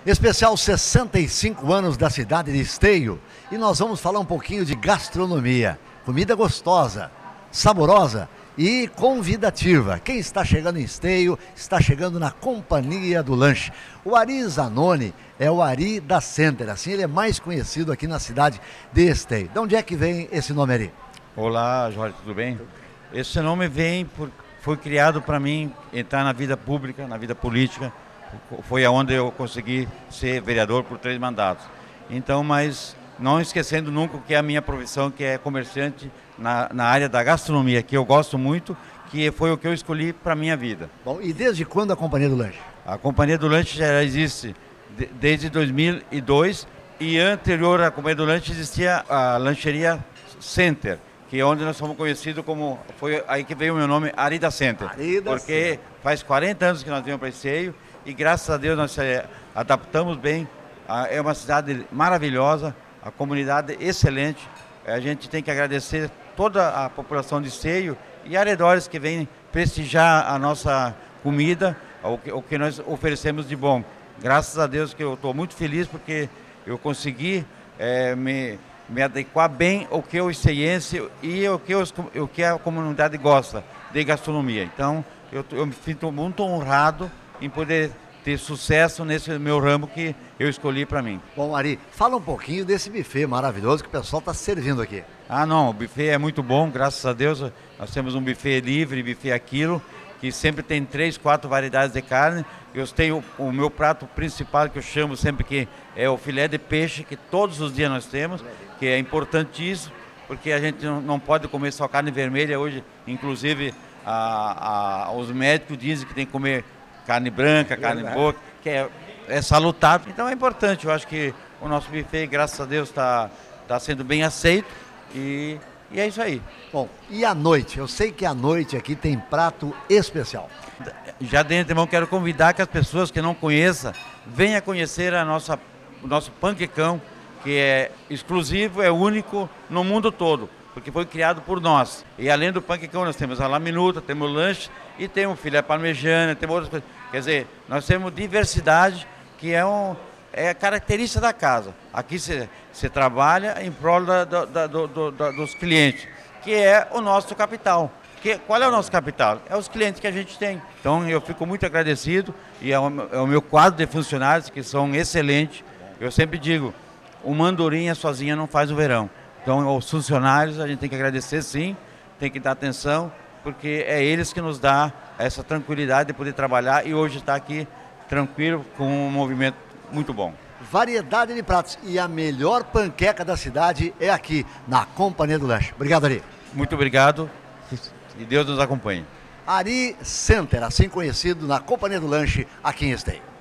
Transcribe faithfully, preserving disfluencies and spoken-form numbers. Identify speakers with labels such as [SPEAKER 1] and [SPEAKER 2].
[SPEAKER 1] Especial sessenta e cinco anos da cidade de Esteio. E nós vamos falar um pouquinho de gastronomia. Comida gostosa, saborosa e convidativa. Quem está chegando em Esteio está chegando na Companhia do Lanche. O Ari Zanoni é o Ari da Center, assim ele é mais conhecido aqui na cidade de Esteio. De onde é que vem esse nome, Ari?
[SPEAKER 2] Olá, Jorge, tudo bem? Esse nome vem, por, foi criado para mim entrar na vida pública, na vida política. Foi aonde eu consegui ser vereador por três mandatos. Então, mas não esquecendo nunca que é a minha profissão, que é comerciante na, na área da gastronomia, que eu gosto muito, que foi o que eu escolhi para a minha vida.
[SPEAKER 1] Bom, e desde quando a Companhia do Lanche?
[SPEAKER 2] A Companhia do Lanche já existe de, desde dois mil e dois e anterior à Companhia do Lanche existia a Lancheria Center, que é onde nós somos conhecidos como, foi aí que veio o meu nome, Ari da Center.
[SPEAKER 1] Ari da
[SPEAKER 2] porque
[SPEAKER 1] Center.
[SPEAKER 2] Faz quarenta anos que nós viemos para Esteio e graças a Deus nós se adaptamos bem. É uma cidade maravilhosa, a comunidade excelente. A gente tem que agradecer toda a população de Esteio e arredores que vêm prestigiar a nossa comida, o que, o que nós oferecemos de bom. Graças a Deus que eu estou muito feliz porque eu consegui é, me, me adequar bem ao que o esteiense e o que, os, o que a comunidade gosta de gastronomia. Então eu, eu me sinto muito honrado em poder ter sucesso nesse meu ramo que eu escolhi para mim.
[SPEAKER 1] Bom, Ari, fala um pouquinho desse buffet maravilhoso que o pessoal está servindo aqui.
[SPEAKER 2] Ah, não, o buffet é muito bom, graças a Deus. Nós temos um buffet livre, buffet a quilo, que sempre tem três, quatro variedades de carne. Eu tenho o meu prato principal, que eu chamo sempre que é o filé de peixe, que todos os dias nós temos, que é importantíssimo, porque a gente não pode comer só carne vermelha. Hoje, inclusive, a, a, os médicos dizem que tem que comer carne branca, carne boa, que é, é salutar. Então é importante, eu acho que o nosso buffet, graças a Deus, está tá sendo bem aceito e, e é isso aí.
[SPEAKER 1] Bom, e à noite? Eu sei que à noite aqui tem prato especial.
[SPEAKER 2] Já de antemão quero convidar que as pessoas que não conheçam, venham conhecer a nossa, o nosso panquecão, que é exclusivo, é único no mundo todo, porque foi criado por nós. E além do panquecão, nós temos a laminuta, temos o lanche e temos o filé parmegiana, temos outras coisas. Quer dizer, nós temos diversidade, que é, um, é a característica da casa. Aqui você trabalha em prol da, da, do, do, da, dos clientes, que é o nosso capital. Que, qual é o nosso capital? É os clientes que a gente tem. Então eu fico muito agradecido e é o, é o meu quadro de funcionários, que são excelentes. Eu sempre digo, uma andorinha sozinha não faz o verão. Então, os funcionários, a gente tem que agradecer sim, tem que dar atenção, porque é eles que nos dão essa tranquilidade de poder trabalhar e hoje estar aqui tranquilo com um movimento muito bom.
[SPEAKER 1] Variedade de pratos e a melhor panqueca da cidade é aqui, na Companhia do Lanche. Obrigado, Ari.
[SPEAKER 2] Muito obrigado e Deus nos acompanhe.
[SPEAKER 1] Ari Center, assim conhecido na Companhia do Lanche aqui em Esteio.